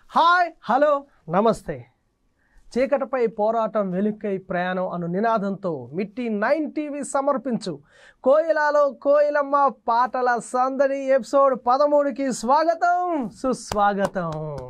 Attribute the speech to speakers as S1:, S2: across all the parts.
S1: Hi hello నమస్తే. చీకటిపై పోరాటం వెలుక్కై ప్రయాణం అను నినాదంతో మిట్టి 9 టీవీ సమర్పించు కోయిలాలో కోయిలమ్మ పాటల సందడి ఎపిసోడ్ 13కి స్వాగతం సుస్వాగతం.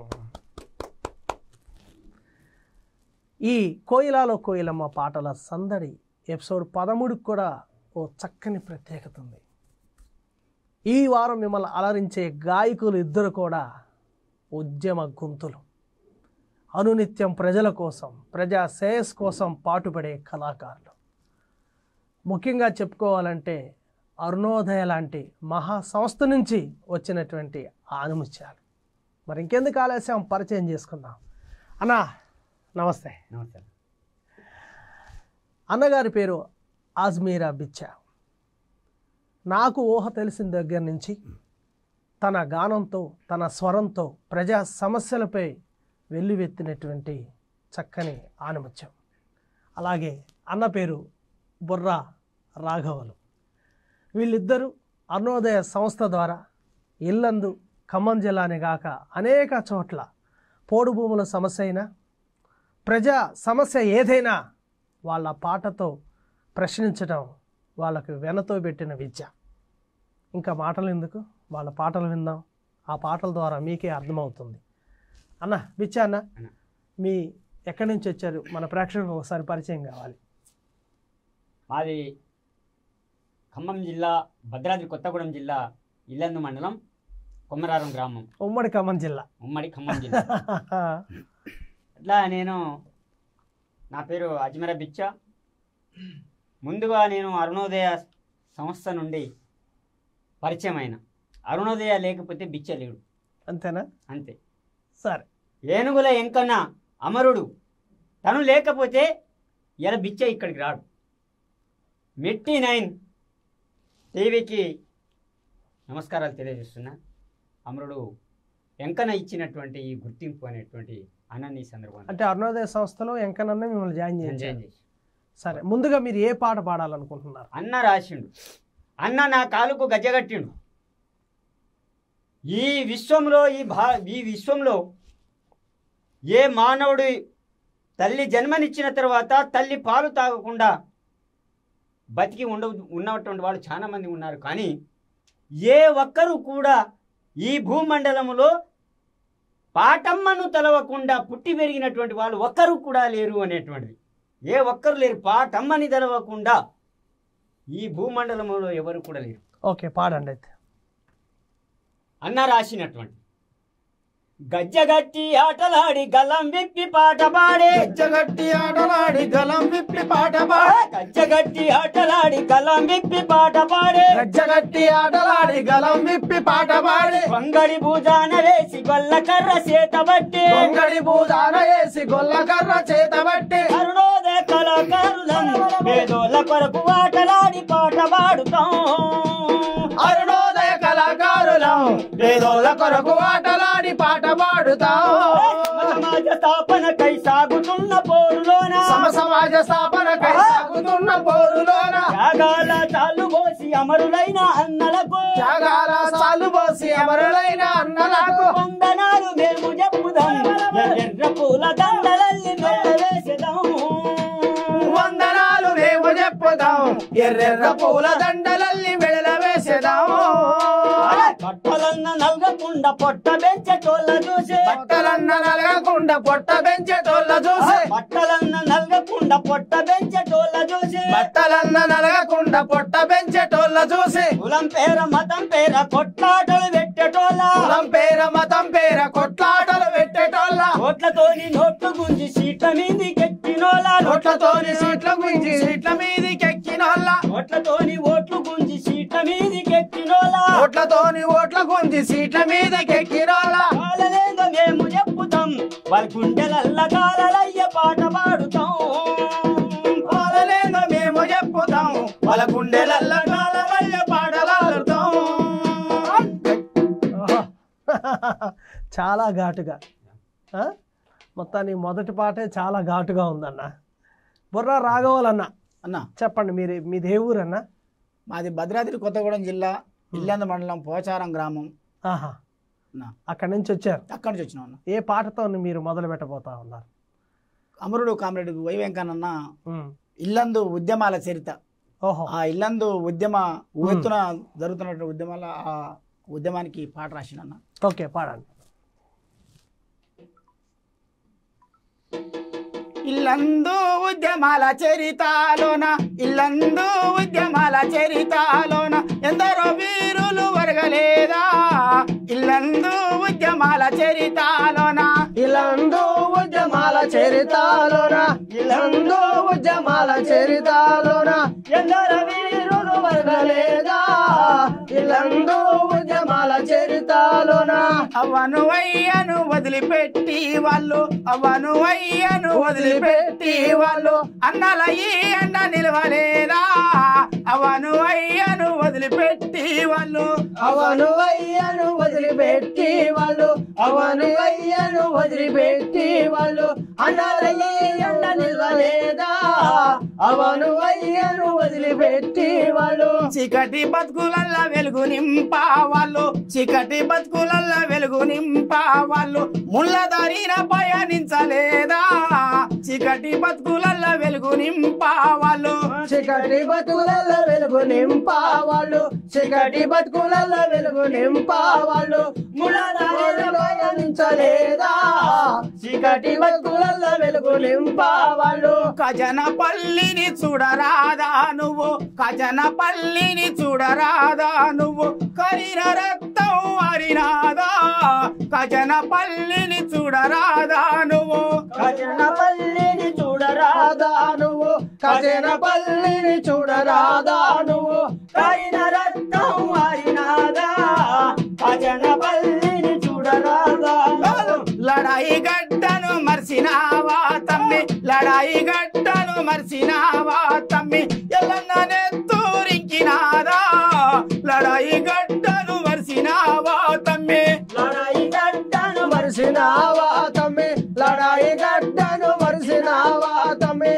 S1: ఈ కోయిలాలో కోయిలమ్మ పాటల సందడి ఎపిసోడ్ 13కి కూడా ఓ చక్కని ప్రత్యేకత ఉంది. ఈ వారం మిమ్మల్ని అలరించే గాయకులు ఇద్దరు కూడా ఉద్యమ గొంతులు, అనునిత్యం ప్రజల కోసం ప్రజా శ్రేయస్ కోసం పాటుపడే కళాకారులు. ముఖ్యంగా చెప్పుకోవాలంటే అరుణోదయ లాంటి మహా సంస్థ నుంచి వచ్చినటువంటి ఆనుముత్యాలు. మరి ఇంకెందుకు ఆలస్యం, పరిచయం చేసుకుందాం. అన్నా నమస్తే.
S2: నమస్తే.
S1: అన్నగారి పేరు ఆజ్మీరా బిచ్చా. నాకు ఊహ తెలిసిన దగ్గర నుంచి తన గానంతో తన స్వరంతో ప్రజా సమస్యలపై వెల్లువెత్తినటువంటి చక్కని ఆణిముత్యం. అలాగే అన్న పేరు బుర్రా రాఘవలు. వీళ్ళిద్దరూ అరుణోదయ సంస్థ ద్వారా ఇల్లందు, ఖమ్మం జిల్లానే కాక అనేక చోట్ల పోడు భూముల సమస్య అయినా ప్రజా సమస్య ఏదైనా వాళ్ళ పాటతో ప్రశ్నించడం వాళ్ళకు వెనతో పెట్టిన విద్య. ఇంకా మాటలు ఎందుకు, వాళ్ళ పాటలు విందాం. ఆ పాటల ద్వారా మీకే అర్థమవుతుంది. అన్న బిచ్చా అన్న, మీ ఎక్కడి నుంచి వచ్చారు? మన ప్రేక్షకులకు ఒకసారి పరిచయం కావాలి.
S2: మాది ఖమ్మం జిల్లా, భద్రాద్రి కొత్తగూడెం జిల్లా, ఇల్లందు మండలం, కొమ్మరారం గ్రామం,
S1: ఉమ్మడి ఖమ్మం జిల్లా.
S2: ఉమ్మడి ఖమ్మం జిల్లా. అట్లా నా పేరు అజ్మీరా బిచ్చా. ముందుగా నేను అరుణోదయ సంస్థ నుండి పరిచయం అయిన. అరుణోదయ లేకపోతే బిచ్చ లేడు,
S1: అంతేనా?
S2: అంతే.
S1: సరే.
S2: ఏనుగుల ఎంకన్న అమరుడు తను లేకపోతే ఇలా బిచ్చ ఇక్కడికి రాడు. మిట్టి 9 టీవీకి నమస్కారాలు తెలియజేస్తున్నా. అమరుడు ఎంకన్న ఇచ్చినటువంటి ఈ గుర్తింపు అనేటువంటి అన్నని సందర్భంగా,
S1: అంటే అరుణోదయ సంస్థలో ఎంకనన్న మిమ్మల్ని జాయిన్ చేయండి.
S2: చేసి.
S1: సరే, ముందుగా మీరు ఏ పాట పాడాలనుకుంటున్నారు?
S2: అన్న రాసిండు, అన్న నా కాలుకు గజ్జగట్టిండు. ఈ విశ్వంలో ఈ విశ్వంలో ఏ మానవుడి తల్లి జన్మనిచ్చిన తర్వాత తల్లి పాలు తాగకుండా బతికి ఉన్నటువంటి వాళ్ళు చాలా మంది ఉన్నారు. కానీ ఏ ఒక్కరు కూడా ఈ భూమండలంలో పాటమ్మను తలవకుండా పుట్టి పెరిగినటువంటి వాళ్ళు ఒక్కరు కూడా లేరు అనేటువంటిది. ఏ ఒక్కరు లేరు, పాటమ్మని తలవకుండా ఈ భూమండలంలో ఎవరు కూడా లేరు.
S1: ఓకే, పాడండి అయితే.
S2: అన్న రాసినటువంటి గజ్జగట్టి ఆటలాడి గలం విప్పి పాట పాడే,
S3: గజ్జగట్టి ఆటలాడి గలం విప్పి పాట పాడే,
S2: గజ్జగట్టి ఆటలాడి గలం విప్పి పాట పాడే,
S3: గజ్జగట్టి ఆటలాడి గలం విప్పి పాట పాడే,
S2: వంగడి భూజాన వేసి గొల్ల కర్ర చేతబట్టి,
S3: వంగడి భూజాన వేసి గొల్ల కర్ర చేతబట్టి,
S2: అరుణోదయ కళాకారులం పేదోళ్ళ కొరకు ఆటలాడి పాట పాడుతాం.
S3: అరుణోదయ కళాకారులం పేదోళ్ళ కొరకు ఆటలాడి పాట పాడుతాం.
S2: సమాజ స్థాపనకై సాగుతున్న పోరులోన,
S3: సమాజ స్థాపనకై సాగుతున్న పోరులోన,
S2: త్యాగాల చాలు పోసి అమరులైన అన్నలకు,
S3: త్యాగాల సాలు పోసి అమరులైన అన్నలకు
S2: వందనాలు మేము చెప్పుదాం. ఎర్ర పూల దండలల్లి వేసేదాం.
S3: వందనాలు మేము చెప్పుదాం. ఎర్రెర్ర పూల దండలల్లి మెడల వేసేదాం.
S2: బట్టలన్న నల్గకుండా పొట్ట పెంచేటోళ్ళ చూసే,
S3: బట్టలన్న నలగకుండా పొట్ట పెంచేటోళ్ళ చూసి,
S2: బట్టలన్న నల్గకుండా పొట్ట పెంచేటోళ్ళ చూసి,
S3: బట్టలన్న నలగకుండా పొట్ట పెంచేటోళ్ళ చూసి,
S2: కులం పేర మతం పేర కొట్లాటలు పెట్టేటోళ్ళ,
S3: కులం పేర మతం పేర కొట్లాటలు పెట్టేటోళ్ళ,
S2: ఓట్లతోని నోట్లు గుంజి సీట్ల మీదికి ఎక్కినోళ్ళ,
S3: నోట్లతోని సీట్ల గుంజి సీట్ల మీదికి ఎక్కినోళ్ళ,
S2: ఓట్లతోని ఓట్లు గుంజి సీట్ల మీదికి ఎక్కినోళ్ళ,
S3: ఓట్లతోని ఓట్ల గుంజి సీట్ల మీదకి ఎక్కినోళ్ళ,
S2: కాలలేదో మేము చెప్పుతాం. వాళ్ళ గుండెలల్ల కాలలయ్య పాట పాడుతాం.
S3: పాలలేదో మేము చెప్పుతాం. వాళ్ళ గుండెలల్ల కాలవయ్య పాటలాడుతాం.
S1: చాలా ఘాటుగా, మొత్తాన్ని మొదటి పాటే చాలా ఘాటుగా ఉందన్న. బుర్రా రాఘవలన్న
S3: అన్న,
S1: చెప్పండి, మీది ఏ ఊరన్నా?
S3: మాది భద్రాద్రి కొత్తగూడెం జిల్లా, ఇల్లంద మండలం, పోచారం గ్రామం.
S1: ఆహా,
S3: అన్న
S1: అక్కడి నుంచి వచ్చారు.
S3: అక్కడి నుంచి వచ్చినాం అన్న.
S1: ఏ పాటతో మీరు మొదలు పెట్టబోతా ఉన్నారు?
S3: అమరుడు కామ్రేడ్ వై వెంకన్న
S1: ఉమ్.
S3: ఇల్లందు ఉద్యమాల చరిత్ర.
S1: ఓహో.
S3: ఆ ఇల్లందు ఉద్యమ ఉవ్వెత్తున జరుగుతున్నటువంటి ఉద్యమాల ఆ ఉద్యమానికి పాట రాసినన్న.
S1: ఓకే, పాడండి.
S3: ఇల్లందు ఉద్యమాల చరితాలోన ఇల్లందు ఉద్యమాల చరితాలోన ఎందరో వీరులు వరగలేదా ఇల్లందు ఉద్యమాల చరితాలోన
S1: ఇల్లందు ఉద్యమాల చరితాలోన ఇల్లందు ఉద్యమాల చరితాలోన ఎందరో వీరులు వరగలేదా ఇల్లందు ఉద్యమాల చరితాలోన
S3: అవ్వను అయ్యను వదిలిపెట్టి వాళ్ళు అవ్వను అయ్యను వదిలిపెట్టి వాళ్ళు అన్నల ఈ ఎండ నిలవలేదా అవ్వను అయ్యను వదిలిపెట్టి వాళ్ళు
S1: అవను అయ్యను వదిలిపెట్టి వాళ్ళు అవను అయ్యను వదిలిపెట్టి వాళ్ళు అన్నలయ్యి ఎండ నిలవలేదా అవను అయ్యను వదిలిపెట్టి వాళ్ళు
S3: చీకటి బతుకులల్ల వెలుగు నింపా వాళ్ళు చీకటి బతుకులల్ల వెలుగు నింపా వాళ్ళు ముళ్ళ దారిన పయనించలేదా చీకటి బతుకులల్ల వెలుగు నింపా వాళ్ళు
S1: చీకటి బతుకులల్ల వెలుగు నింపా వాళ్ళు చీకటి బతుకులల్ల వెలుగు నింపా వాళ్ళు ముళ్ళ దారిన పయనించలేదా చీకటి బతుకులల్ల వెలుగు నింపా వాళ్ళు
S3: ఖజనపల్లిని చూడరాదా నువ్వు ఖజనపల్లిని చూడరాదా నువ్వు కరిన రక్తం అరినాదా ఖజనపల్లిని చూడరాదా నువ్వు
S1: ఖజనపల్లిని చూడరాదా నువ్వు ఖజనపల్లిని చూడరాదా నువ్వు కరిన రక్తం అరినాదా ఖజనపల్లిని చూడరాదా
S3: లడాయి గడ్డను మర్చినావా తమ్మి లడాయి గడ్డను మర్చినావా తమ్మి ఎల్లన్న నెత్తూరింకినాదా లడాయి గడ్డను మర్చినావా తమ్మి
S1: లడాయి గడ్డను మర్చినావా తమ్మి లడాయి గడ్డను మర్చినావా తమ్మి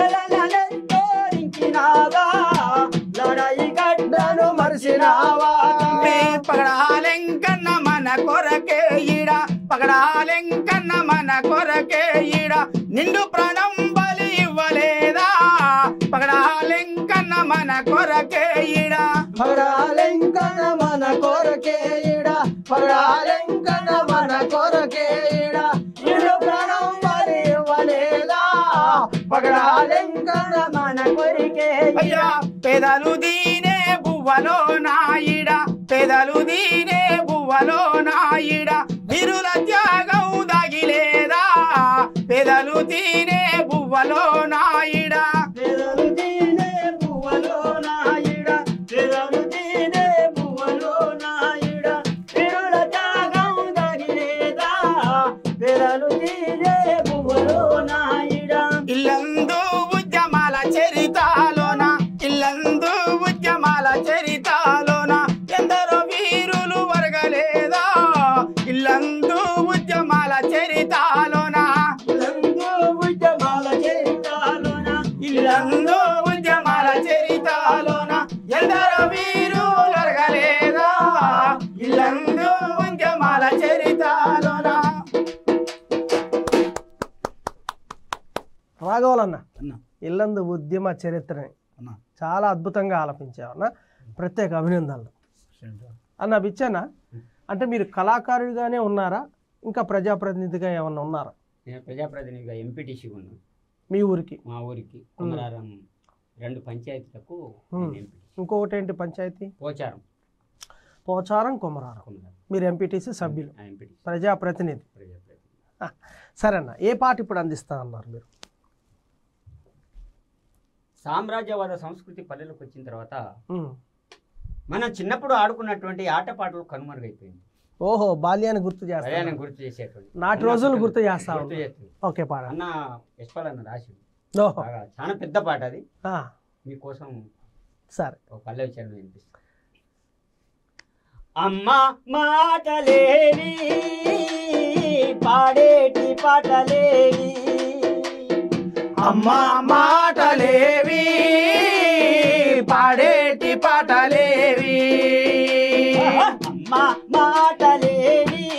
S1: ఎల్లనెంతోరింకినాదా లడాయి గడ్డను మర్చినావా
S3: తమ్మి పగడాలెంకన్న మన కొరకే ఈడ పగడాలెంకన్న మన కొరకే ఈడ నిండు ప్రాణం బలి ఇవ్వలేదా పగడాలెంకన్న మన కొరకే ఈడ
S1: పగడాలెంకన్న మన కొరకే ఈడ పగడాలెంకన్న మన కొరకే ఈడ నిండు ప్రాణం బలి ఇవ్వలేదా పగడాలెంకన్న మన కొరకే
S3: అయ్యా పేదలు దీనే బువ్వలో నాయిడ పేదలు దీనే బువ్వలో నాయిడ వీరుల త్యాగం దాగిలేదా పేదలు దీనే బువ్వలో నాయిడ
S1: పేదలు దీనే బువ్వలో నాయిడ పేదలు దీనే బువ్వలో నాయిడ వీరుల త్యాగం దాగిలేదా పేదలు దీనే బువ్వలో నాయిడ
S3: ఇల్లందు ఉద్యమాల చరితాలోన ఇల్లందు ఉద్యమాల చరితాలోన ఎందరో వీరులు వరగలేదా ఇల్లందు ఉద్యమాల చరితాలోన
S1: ఇల్లందు ఉద్యమాల చరితాలోన
S3: ఇల్లందు ఉద్యమాల చరితాలోన ఎందరో వీరులు వరగలేదా ఇల్లందు ఉద్యమాల చరితాలోన.
S1: రాఘవలన్న
S3: అన్న
S1: ఇల్లందు ఉద్యమ చరిత్రని
S3: అన్న
S1: చాలా అద్భుతంగా ఆలపించావు అన్న, ప్రత్యేక అభినందనలు అన్న. బిచ్చన్న, అంటే మీరు కళాకారుడిగానే ఉన్నారా, ఇంకా ప్రజాప్రతినిధిగా ఏమన్నా ఉన్నారా?
S2: నేను ప్రజాప్రతినిధిగా ఎంపీటీసీ ఉన్నాను
S1: మీ ఊరికి?
S2: మా ఊరికి కుమరారం 2 పంచాయతీలకు ఎంపీటీసీ.
S1: ఇంకొకటి ఏంటి పంచాయతీ?
S2: పోచారం
S1: పోచారం, కుమరారం. మీరు ఎంపీటీసీ సభ్యులు,
S2: ఎంపీటీసీ
S1: ప్రజాప్రతినిధి.
S2: ప్రజాప్రతినిధి.
S1: సరే అన్న, ఏ పాట ఇప్పుడు అందిస్తా అన్నారు మీరు?
S2: సామ్రాజ్యవాద సంస్కృతి పల్లెలకు వచ్చిన తర్వాత
S1: ఉమ్.
S2: మనం చిన్నప్పుడు ఆడుకున్నటువంటి ఆటపాటలు కనుమరుగైపోయింది.
S1: ఓహో, బాల్యాన్ని గుర్తు చేస్తా,
S2: ప్రయాణం గుర్తు చేసేటువంటి
S1: నాటి రోజులు గుర్తు చేస్తా
S2: గుర్తు చేస్తుంది.
S1: ఓకే, పాడ.
S2: అన్న యశ్పాల్ అన్న రాసి
S1: ఓహో,
S2: బాగా చాలా పెద్ద పాట అది.
S1: ఆ,
S2: మీకోసం
S1: సరే.
S2: ఒక పల్లవి చరణం వినిపిస్తుంది. అమ్మ మాటలేని పాడేటి పాటలేని
S3: అమ్మ మాటలేవి పాడేటి పాటలేవి
S2: అమ్మ మాటలేని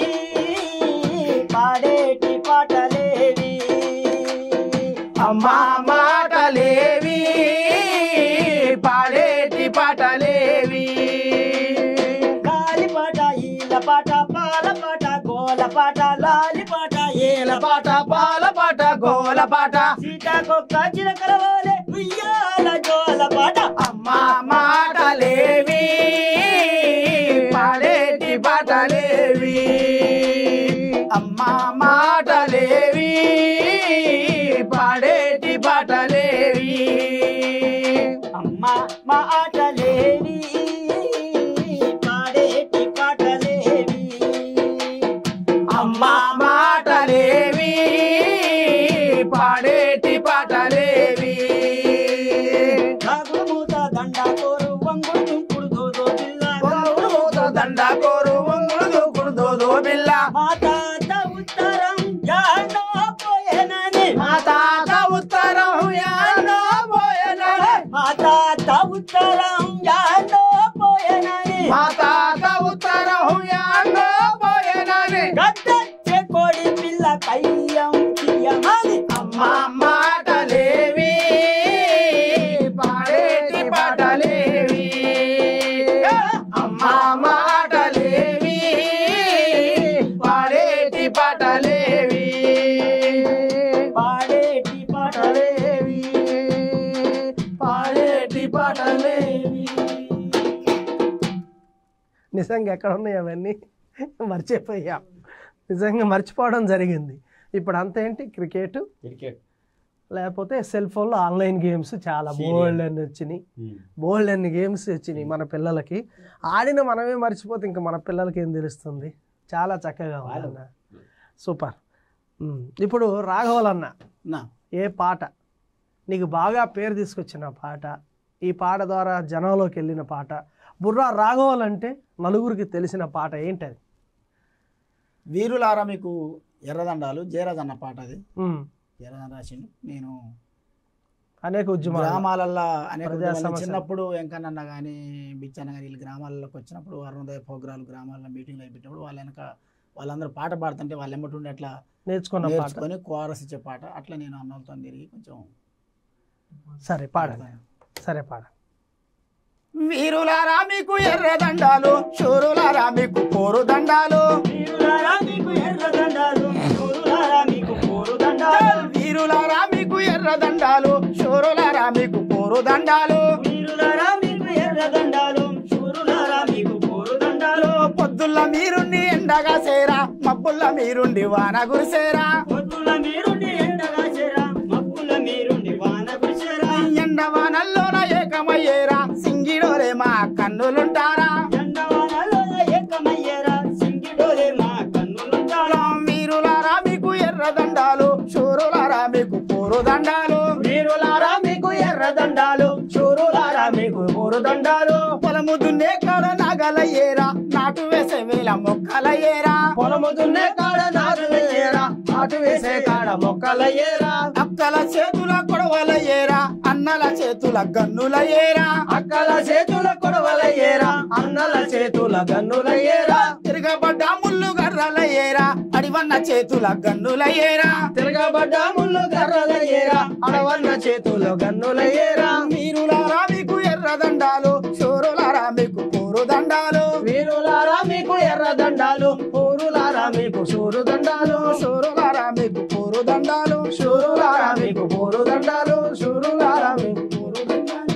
S3: అమ్మా మాటలేవి పాడేటి పాటలేవి
S2: గాలి పాట ఈల పాట పాల పాట గోల పాట లాలి పాట ఏల పాట
S3: పాల పాట గోల పాట
S2: సీతాకొక్క చిలకల వలె ఉయ్యాల జోల పాట
S3: అమ్మా మాటలేవి పాడేటి పాటలేవి అమ్మా మాటలేవి పాడేటి పాటలేవి
S2: అమ్మ మా ఆటలేవి పాడేటి పాటలేవి
S3: అమ్మా మాటలేవి పాడేటి పాటలేవి
S2: నాగుడు మూత దండ కోరు వంగుడు తుంకుడు దోదో పిల్ల
S3: దండ కోరు వంగుడు దూకుడు దోదో బిల్ల
S2: మా తాత ఉత్తరం యానో పోయేనని
S3: మా తాత ఉత్తరం యానో పోయెనని
S2: మా తాత ఉత్తరం యానో పోయేనని
S3: మా తాత ఉత్తరం యానో పోయెనని
S2: గద్దె కోడి పిల్ల కయ్యం తీయమని
S3: అమ్మా మాటలేవి పాడేటి పాటలేవి అమ్మా మాటలేవి పాడేటి పాటలేవి
S2: పాడేటి పాటలేవి
S3: పాడేటి పాటలేవి
S1: నిజంగా ఎక్కడ ఉన్నాయి అవన్నీ మర్చిపోయాం, నిజంగా మర్చిపోవడం జరిగింది. ఇప్పుడు అంతా ఏంటి, క్రికెట్
S2: క్రికెట్
S1: లేకపోతే సెల్ ఫోన్లో ఆన్లైన్ గేమ్స్ చాలా బోల్డ్ అని వచ్చినాయి, బోల్డ్ అన్ని గేమ్స్ వచ్చినాయి. మన పిల్లలకి ఆడిన మనమే మర్చిపోతే ఇంకా మన పిల్లలకి ఏం తెలుస్తుంది. చాలా చక్కగా ఉందన్న, సూపర్. ఇప్పుడు రాఘవలన్న
S3: నా
S1: ఏ పాట నీకు బాగా పేరు తీసుకొచ్చిన పాట, ఈ పాట ద్వారా జనంలోకి వెళ్ళిన పాట, బుర్రా రాఘవలంటే నలుగురికి తెలిసిన పాట ఏంటది?
S3: వీరులారా మీకు ఎర్రదండాలు జయరాజ్ అన్న పాట అది.
S1: ఉమ్,
S3: జయరాజ్ రాసిండు. నేను
S1: అనేక ఉద్యమాలు
S3: గ్రామాలల్లో అనేక
S1: ప్రజా
S3: ఉద్యమాలు
S1: సమస్యలు.
S3: చిన్నప్పుడు వెంకన్న కానీ బిచ్చన్న కానీ వీళ్ళు గ్రామాలలోకి వచ్చినప్పుడు అరుణోదయ ప్రోగ్రాలు గ్రామాల్లో మీటింగ్లు అయిపోయినప్పుడు వాళ్ళ వెనక వాళ్ళందరూ పాట పాడుతుంటే వాళ్ళు ఎమ్మటుండి అట్లా
S1: నేర్చుకున్న పాట.
S3: నేర్చుకొని కోరస్ ఇచ్చే పాట అట్లా నేను అన్నలతో తిరిగి కొంచెం
S1: సరే పాడండి, సరే పాడ.
S3: వీరులారా మీకు ఎర్రదండాలు శూరులారా మీకు పోరు దండాలు
S2: వీరులారా మీకు ఎర్రదండాలు శూరులారా మీకు పోరు దండాలు
S3: వీరులారా మీకు ఎర్రదండాలు శూరులారా మీకు పోరు దండాలు
S2: వీరులారా మీకు ఎర్రదండాలు శూరులారా మీకు పోరు దండాలు
S3: పొద్దుల్ల మీరుండి ఎండగా సేరా మబ్బుల్ల మీరుండి వాన గురిసేరా
S2: పొద్దుల మీరుండి ఎండగా చేరా మబ్బుల మీరుండి వాన కురిసేరా
S3: ఎండ వానల్లోన ఏకమయ్యేరా సింగిడోరే మా కన్నులుంటారా
S2: ఎండవానలో ఏకమయ్యేరా సింగిడోలే మా కన్నులుంటారా
S3: వీరులారా మీకు ఎర్రదండాలు శూరులారా మీకు పోరు దండాలు
S1: వీరులారా మీకు ఎర్రదండాలు శూరులారా మీకు పోరు దండాలు.
S3: పొలము దున్నే కాడ నాగలయ్యేరా నాటు వేసే వేళ మొక్కలయ్యేరా
S1: పొలము దున్నే కాడ నాగలయ్యేరా, నాటు వేసే కాడ మొక్కలయ్యేరా.
S3: అక్కల చేతుల కొడవలయ్యేరా అన్నల చేతుల గన్నులయ్యేరా
S1: అక్కల చేతుల కొడవలయ్యేరా, అన్నల చేతుల గన్నులయ్యేరా.
S3: తిరగబడ్డ ముళ్ళు గర్రలయ్యేరా అడివన్న చేతుల గన్నులయ్యేరా
S1: తిరగబడ్డ ముళ్ళు కర్రలయ్యేరా, అడవన్న చేతుల గన్నులయ్యేరా.
S3: వీరులారా మీకు ఎర్రదండాలు శూరులారా మీకు పోరు దండాలు
S1: వీరులారా మీకు ఎర్రదండాలు ఊరులారా మీకు సూరు దండాలు.
S3: శూరులారా మీకు పోరు దండాలు
S1: శూరులారా మీకు పోరు దండాలు, శూరులారా మీకు పోరు దండాలు.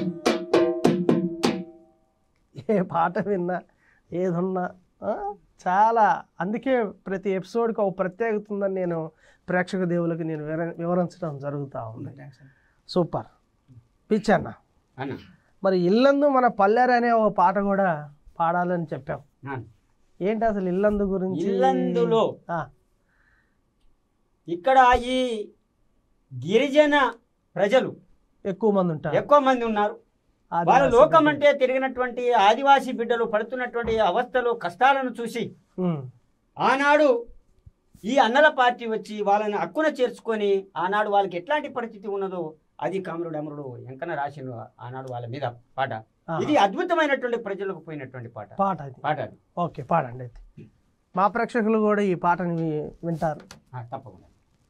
S1: ఏ పాట విన్నా ఏదున్నా చాలా, అందుకే ప్రతి ఎపిసోడ్కి ఒక ప్రత్యేకత ఉందని నేను ప్రేక్షక దేవులకు నేను వివరించడం జరుగుతూ ఉంది. సూపర్ పిచ్చన్న.
S2: అన్న
S1: మరి ఇల్లందు మన పల్లెరు అనే ఒక పాట కూడా పాడాలని చెప్పాం. ఏంటి అసలు ఇల్లందు గురించి?
S2: ఇల్లందులో
S1: ఆ,
S2: ఇక్కడ ఈ గిరిజన ప్రజలు
S1: ఎక్కువ మంది ఉంటారు.
S2: ఎక్కువ మంది ఉన్నారు.
S1: ఆదివాసీ
S2: వాళ్ళ లోకం
S1: బిడ్డలు.
S2: అంటే తిరిగినటువంటి ఆదివాసీ బిడ్డలు పడుతున్నటువంటి అవస్థలు కష్టాలను చూసి
S1: ఉమ్,
S2: ఆనాడు ఈ అన్నల పార్టీ వచ్చి వాళ్ళని హక్కున చేర్చుకొని ఆనాడు వాళ్ళకి ఎట్లాంటి పరిస్థితి ఉన్నదో అది కామరుడు అమరుడు వెంకన్న రాసిన ఆనాడు వాళ్ళ మీద పాట. ఇది అద్భుతమైనటువంటి ప్రజలకు పోయినటువంటి పాట
S1: పాట అది.
S2: పాట అది.
S1: ఓకే పాడండి అయితే. మా ప్రేక్షకులు కూడా ఈ పాటని వింటారు.
S2: తప్పకుండా.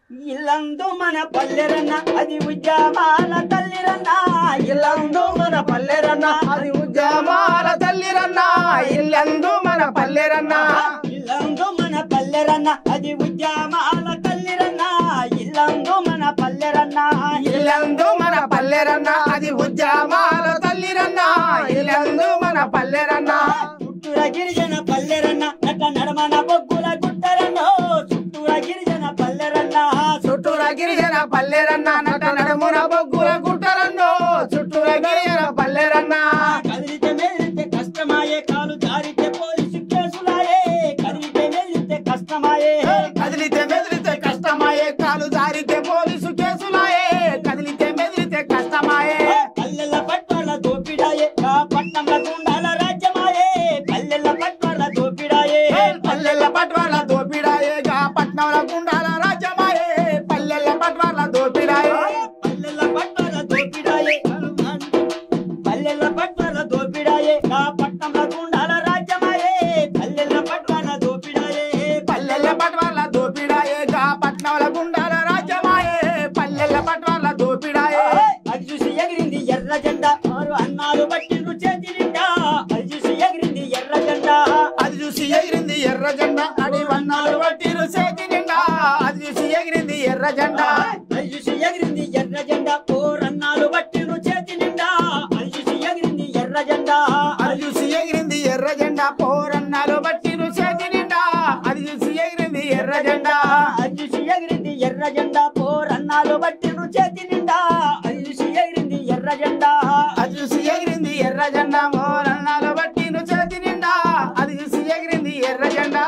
S2: ఇల్లందు మన పల్లెరన్న అది ఉద్యమాల తల్లిరన్న ఇల్లందు మన పల్లెరన్న
S3: అది ఉద్యమాల తల్లిరన్న ఇల్లందు మన పల్లెరన్న
S2: ఇల్లందు మన పల్లెరన్న అది ఉద్యమాల తల్లిరన్న ఇల్లందు మన పల్లెరన్న
S3: ఇల్లందు మన పల్లెరన్న అది ఉద్యమాల తల్లిరన్న ఇల్లందు మన పల్లెరన్న
S2: చుట్టూర గిరిజన పల్లెరన్న నట నడమన బొగ్గుల గుట్టరన్నో చుట్టూర గిరిజన పల్లెరన్న
S3: చుట్టూర గిరిజన పల్లెరన్న నట నడుమున బొగ్గుల గుట్టరన్నో చుట్టూర గిరిజన పల్లెరన్న
S2: కదిలితే మెదిలితే కష్టమాయే కాలు జారితే పోలీసు కేసులాయే కదిలితే మెదిలితే కష్టమాయే
S3: కదిలితే మెదిలితే కష్టమాయే కాలు జారితే పోలీసు కేసులాయే కదిలితే మెదిలితే కష్టమాయే
S2: పల్లెల పట్వాల దోపిడాయే ఆ పట్నంల గుండాల రాజ్యమాయే పల్లెల పట్వాల దోపిడాయే
S3: పల్లెల పట్వాల దోపిడాయే గా పట్నంల గుండాల రాజ్యమాయే పల్లెల పట్వాల దోపిడాయే
S2: పల్లెల పట్వాల దోపిడాయే పల్లెల పట్వాల దోపిడాయే ఆ పట్నంల గుండాల రాజ్యమాయే పల్లెల పట్వాల దోపిడాయే
S3: పల్లెల పట్వాల దోపిడాయే గా పట్నంల గుండాల రాజ్యమాయే పల్లెల పట్వాల దోపిడాయే
S2: అది చూసి ఎగిరింది ఎర్ర జెండా ఆరు అన్నాలు పట్టిండ్రు చేతి నిండా అది చూసి ఎగిరింది ఎర్ర జెండా
S3: అది చూసి ఎగిరింది ఎర్ర జెండా అడి వన్నాలు పట్టిరు చేతి నిండా అది చూసి ఎగిరింది ఎర్ర జెండా
S2: అది చూసి ఎగిరింది ఎర్ర జెండా పోరన్నాలు పట్టిండ్రు చేతి నిండా అది చూసి ఎగిరింది ఎర్ర జెండా
S3: అది చూసి ఎగిరింది ఎర్ర జెండా పోరన్నాలు పట్టిరు చేతి నిండా అది చూసి ఎగిరింది ఎర్ర జెండా
S2: అది చూసి ఎగిరింది ఎర్ర జెండా పోరన్నాలు పట్టిండ్రు చేతి నిండా అది చూసి ఎగిరింది ఎర్ర జెండా
S3: అది చూసి ఎగిరింది ఎర్ర జెండా పోరన్నాలు పట్టిరు చేతి నిండా అది చూసి ఎగిరింది ఎర్ర జెండా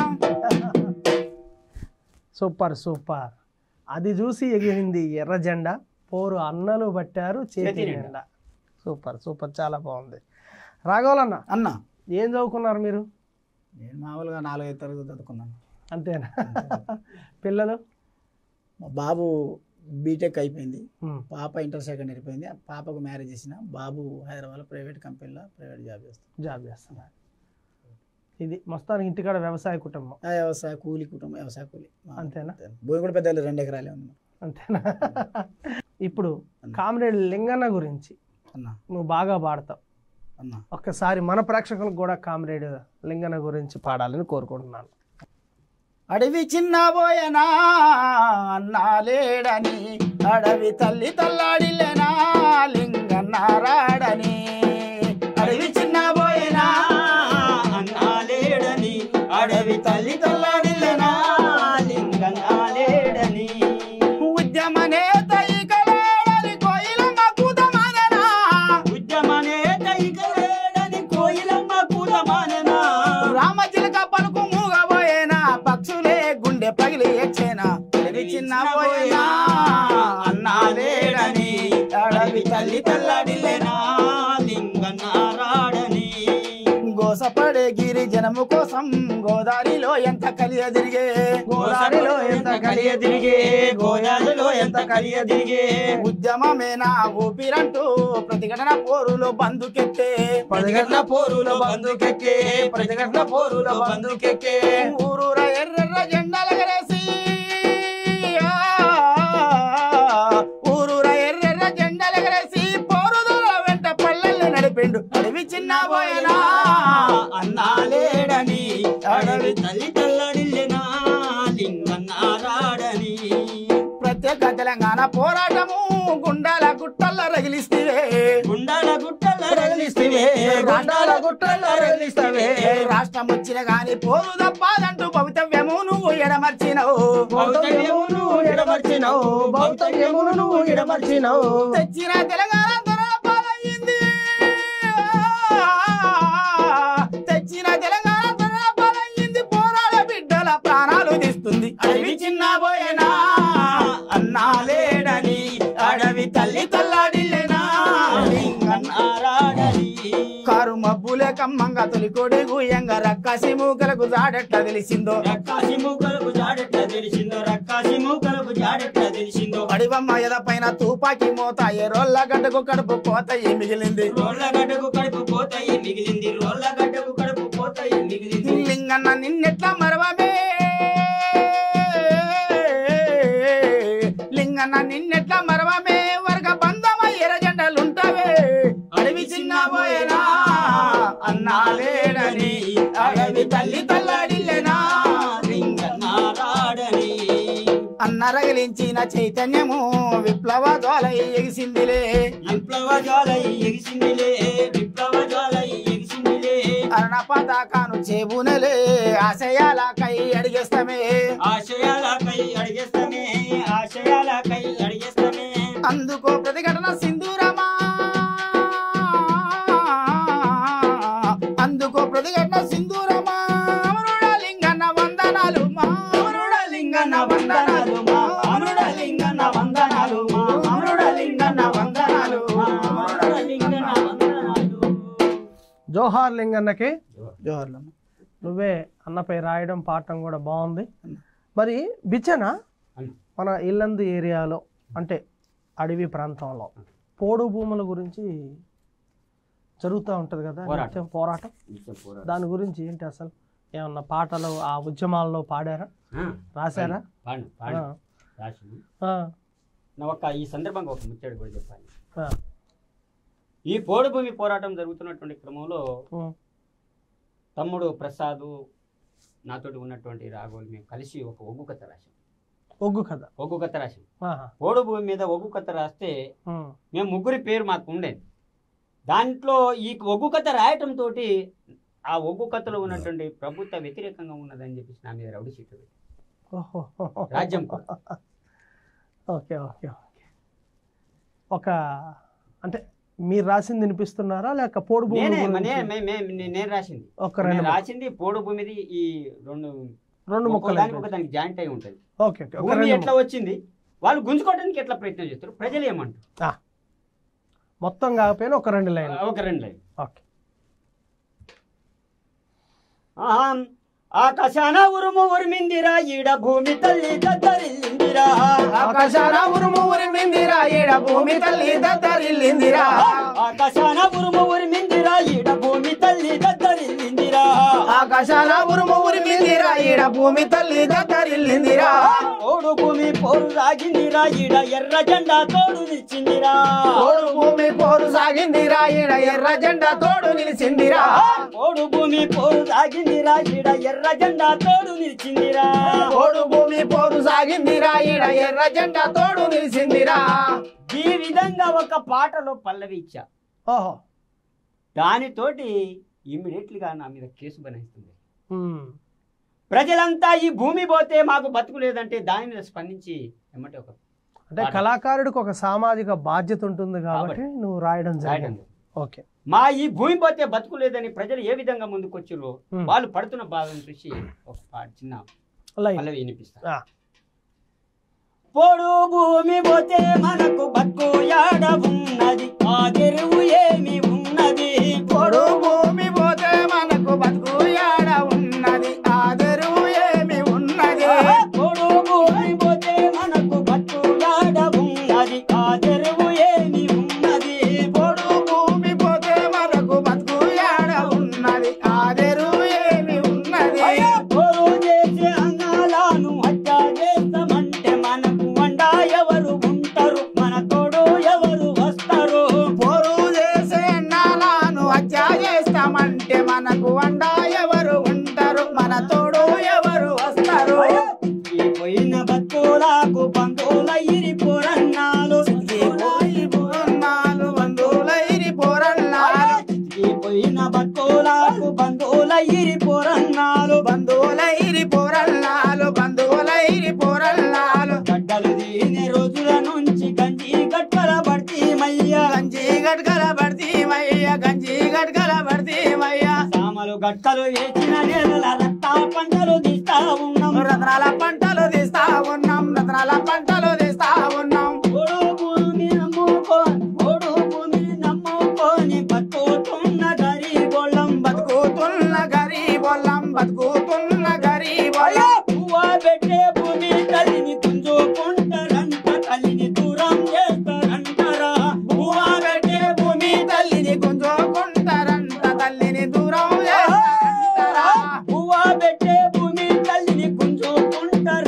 S1: సూపర్ సూపర్. అది చూసి ఎగిరింది ఎర్ర జెండా పోరు అన్నలు పట్టారు చేతి నిండా. సూపర్ సూపర్, చాలా బాగుంది. రాఘవలన్న
S3: అన్న
S1: ఏం చదువుకున్నారు మీరు?
S3: నేను మామూలుగా 4వ తరగతి చదువుకున్నాను.
S1: అంతేనా? పిల్లలు?
S3: మా బాబు బీటెక్ అయిపోయింది,
S1: ఉమ్,
S3: పాప ఇంటర్ సెకండ్ అయిపోయింది. పాపకు మ్యారేజ్ చేసిన, బాబు హైదరాబాద్లో ప్రైవేట్ కంపెనీలో ప్రైవేట్ జాబ్
S1: చేస్తున్నారు. ఇది మొత్తానికి ఇంటికాడ వ్యవసాయ కుటుంబం.
S3: వ్యవసాయ కూలి కుటుంబం, వ్యవసాయ కూలి.
S1: అంతేనా?
S3: భూమి కూడా పెద్ద 2 ఎకరాలే ఉంది.
S1: అంతేనా? ఇప్పుడు కామ్రేడ్ లింగన్న గురించి
S3: అన్న
S1: నువ్వు బాగా పాడతావు.
S3: అన్న
S1: ఒక్కసారి మన ప్రేక్షకులకు కూడా కామ్రేడ్ లింగన్న గురించి పాడాలని కోరుకుంటున్నాను.
S3: అడవి చిన్నబోయనా అన్నాలేడని అడవి తల్లి తల్లాడిలేనా లింగన్నారాడని. అడవి చిన్నబోయనా
S2: అన్నాలేడని అడవి తల్లి తల్లాడిలేనా లింగన్నాలేడని.
S3: ఉద్యమనే తైకలేడని కోయిలమ్మ కూతమానెనా.
S2: ఉద్యమనే తైకలేడని కోయిలమ్మ కూతమానెనా.
S3: రామచిలక పలుకు మూగబోయేనా పక్షులే గుండె పగిలి ఎచ్చేనా. అడవి చిన్నబోయనా అన్నాలేడని అడవి తల్లి తల్లాడిలేనా
S2: లింగన్నారాడని.
S3: గోసపడే గిరిజనము కోసం గోదారిలో ఎంత కలియ తిరిగే.
S2: గోదారిలో ఎంత కలియ తిరిగే, గోదారిలో ఎంత కలియ తిరిగే.
S3: ఉద్యమమేనా ఊపిరంటూ ప్రతిఘటన పోరులో బందుకెత్తే.
S2: ప్రతిఘటన పోరులో బందుకెక్కే, ప్రతిఘటన పోరులో బందుకెక్కే.
S3: ఊరూర ఎర్రెర్ర జెండాలగరేసి ఊరూర ఎర్రెర్ర జెండాలగరేసి పోరుదల వెంట పల్లెల్ని నడిపిండు. అడవి చిన్నబోయనా
S2: అన్నాలేడని అడవి తల్లి తల్లడిల్లెనా లింగన్నారాడని.
S3: ప్రత్యేక తెలంగాణ పోరాటము గుండాల గుట్టల్ల రగిలిస్తే.
S2: గుండాల గుట్టల రగిలిస్తవే, గుండాల గుట్టల రగిలిస్తవే.
S3: రాష్ట్రం వచ్చిన గాని పోరు తప్పదంటూ భవితవ్యము నువ్వు ఎడమర్చినవు.
S2: భౌతవ్యము నువ్వు ఎడమర్చినవు, భౌతవ్యము నువ్వు ఎడమర్చినవు.
S3: తెచ్చిన తెలంగాణ తరపాలయ్యింది, తెచ్చిన తెలంగాణ తరపాలయ్యింది. పోరాడ బిడ్డల ప్రాణాలు తీస్తుంది. అడవి చిన్నబోయేనా అన్నాలేడని అడవి తల్లి తల్లాడిల్లేనా
S2: లింగన్నారాడని.
S3: కారు మబ్బులే కమ్మంగా తొలికోడి గుయ్యంగా రక్కసి మూకలకు జాడెట్లా తెలిసిందో.
S2: రక్కాసి మూకలకు జాడెట్లా తెలిసిందో, రక్కాసి మూకలకు జాడెట్లా తెలిసిందో.
S3: అడివమ్మ ఎద పైన తూపాకి మోత ఏ రోళ్ళ గడ్డకు కడుపు కోత ఏ మిగిలింది.
S2: రోళ్ళ గడ్డకు కడుపు పోతాయి మిగిలింది, రోళ్ళ గడ్డకు కడుపు పోతాయి మిగిలింది.
S3: లింగన్న నిన్నెట్లా మరవమే లింగన్న నిన్నెట్లా మరవమే వర్గ బంధమ ఎర్ర జెండలుంటవే అడవి చిన్న పోయేనా అన్నాలేడని అడవి తల్లి తల్లాడిల్లేనా లింగన్న రాడని అన్నరగిలించిన చైతన్యము విప్లవ జ్వాల ఎగిసిందిలే
S2: విప్లవ జ్వాల ఎగిసిందిలే విప్లవ జ్వాల ఎగిసిందిలే
S3: అరుణ పతాకాను చేబునలే ఆశయాలకై అడిగేస్తామే
S2: ఆశయాలకై అడిగేస్తామే ఆశయాలకై అడిగేస్తామే
S3: అందుకో ప్రతిఘటన సింధూరమా అందుకో ప్రతిఘటన సింధూరమా అమరుడ లింగన్న వందనాలు మా అమరుడ లింగన్న వందనాలు మా అమరుడ లింగన్న వందనాలు మా అమరుడ లింగన్న వందనాలు మా అమరుడ లింగన్న వందనాలు.
S1: జోహార్ లింగన్నకి
S3: జోహార్లమ్మ.
S1: నువ్వే అన్నపై రాయడం పాడటం కూడా బాగుంది. మరి బిచ్చన మన ఇల్లందు ఏరియాలో అంటే అడవి ప్రాంతంలో పోడు భూముల గురించి జరుగుతూ ఉంటుంది కదా, నిత్యం పోరాటం. దాని గురించి ఏంటి అసలు? ఏమన్నా పాటలు ఆ ఉద్యమాల్లో పాడారా, రాశారా?
S2: ఈ సందర్భంగా ఒక ముచ్చడి కూడా చెప్పాలి. ఈ పోడు భూమి పోరాటం జరుగుతున్నటువంటి క్రమంలో తమ్ముడు ప్రసాద్ నాతోటి ఉన్నటువంటి రాఘవులు మేము కలిసి ఒక ఒగ్గు కథ రాశాం. ఒగ్గు కథ రాశాం. పోడు భూమి మీద ఒగ్గు కథ రాస్తే మేము ముగ్గురి పేరు మాకు ఉండేది. దాంట్లో ఈ ఒగ్గు కథ రాయటం తోటి ఆ ఒగ్గు కథలో ఉన్నటువంటి ప్రభుత్వ వ్యతిరేకంగా ఉన్నదని చెప్పేసి నా మీద రౌడీ షీట్ రాజ్యం.
S1: Okay okay okay. ఒక అంటే మీరు రాసింది వినిపిస్తున్నారా లేక పోడు భూమి?
S2: నేను రాసింది పోడు భూమిది. ఈ రెండు ముక్కలు దానికి జాయింట్ అయి ఉంటుంది. భూమి ఎట్లా వచ్చింది, వాళ్ళు గుంజుకోవడానికి ఎట్లా ప్రయత్నం చేస్తారు, ప్రజలు ఏమంటారు,
S1: మొత్తం కాకపోయినా ఒక రెండు లైన్.
S2: ఓకే. ఆకాశాన ఉరుము ఉరిమిందిరా ఈడ భూమి తల్లి దద్దరిల్లిందిరా.
S3: ఆకాశాన ఉరుము ఉరిమిందిరా ఈడ భూమి తల్లి దద్దరిల్లిందిరా.
S2: ఆకాశాన ఉరుము ఉరిమిందిరా ఈడ భూమి తల్లి దద్దరిల్లిందిరా.
S3: ఆకాశాన ఉరుము ఉరిమిందిరా ఈడ భూమి తల్లి దద్దరిల్లిందిరా.
S2: పోడు భూమి పోరు సాగిందిరా ఈడ ఎర్ర జెండా తోడు నిలిచిందిరా.
S3: పోడు భూమి పోరు సాగిందిరా ఈడ ఎర్ర జెండా తోడు నిలిచిందిరా.
S2: పోడు భూమి పోరు సాగిందిరా ఈడ ఎర్ర జెండా తోడు నిలిచిందిరా.
S3: పోడు భూమి పోరు సాగిందిరా ఈడ ఎర్ర జెండా తోడు నిలిచిందిరా.
S2: ఈ విధంగా ఒక పాటలో పల్లవి ఇచ్చా. దానితోటి ఇమ్మీడియట్లీగా నా మీద కేసు బనాయిస్తుంది. ప్రజలంతా ఈ భూమి పోతే మాకు బతుకు లేదంటే దాని మీద స్పందించి ఏమంటే ఒక
S1: అంటే కళాకారుడికి ఒక సామాజిక బాధ్యత ఉంటుంది కాబట్టి నువ్వు రాయడం జరిగింది. ఓకే.
S2: మా ఈ భూమి పోతే బతుకు లేదని ప్రజలు ఏ విధంగా ముందుకు వచ్చారో వాళ్ళు పడుతున్న బాధను చూసి ఒక చిన్న పల్లవి వినిపిస్తా. పోడు భూమి పోతే మనకు బతుకు యాడ ఉన్నది, ఆ తెరువు ఏమి ఉన్నది.
S3: పోడు భూమి పోతే మనకు బతుకు యాడ ఉన్నది, ఆ తెరువు ఏమి ఉన్నది.
S2: పోడు భూమి పోతే మనకు బతుకు యాడ ఉన్నది, ఆ తెరువు ఏమి ఉన్నది.
S3: పోడు భూమి పోతే మనకు బతుకు యాడ ఉన్నది, ఆ తెరువు ఏమి ఉన్నది.
S2: పోరు చేసే అంగాలను హత్య చేస్తామంటే మనకు వండ ఎవరు ఉంటారు, మన తోడు ఎవరు వస్తారు.
S3: పోరు చేసే నాలాను హత్య చేస్తామంటే మనకు వండ ఎవరు ఉంటారు, మన తోడు ఎవరు వస్తారు.
S2: పోయిన బతుకులకు బంధువులైరి పోరన్నాలు,
S3: బంధువులైరి పోరన్నాలు.
S2: పోయిన బతుకులకు బంధువులైరి పోరన్నాలు,
S3: బంధువులైరి పోరన్నాలు, బంధువులైరి పోరన్నాలు.
S2: గడ్డలు దీని రోజుల నుంచి గంజి గట్కల పడితీమయ్యా,
S3: గంజి గట్కల పడితీమయ్యా, గంజి గట్కల పడితీమయ్యా.
S2: సామలు గట్కలు వేసిన నేలల రక్త పంటలు తీస్తా ఉన్నాం,
S3: రత్నాల పంటలు తీస్తా ఉన్నాం, రత్నాల పంటలు తీస్తా ఉన్నాం.
S2: పోడు భూమి నమ్ముకొని బతుకుతున్న గరీబోళ్ళం,
S3: బతుకుతున్న గరీబోళ్ళం, బతుకుతున్న గరీబోళ్ళం.
S2: పువ్వ పెట్టే భూమి తల్లిని గుంజుకుంటారంట, తల్లిని దూరం చేస్తారంటారా.
S3: పువ్వ పెట్టే భూమి తల్లిని గుంజుకుంటారంట, తల్లిని దూరం చేస్తారంటారా.
S2: పువ్వ పెట్టే భూమి తల్లిని గుంజుకుంటారంట,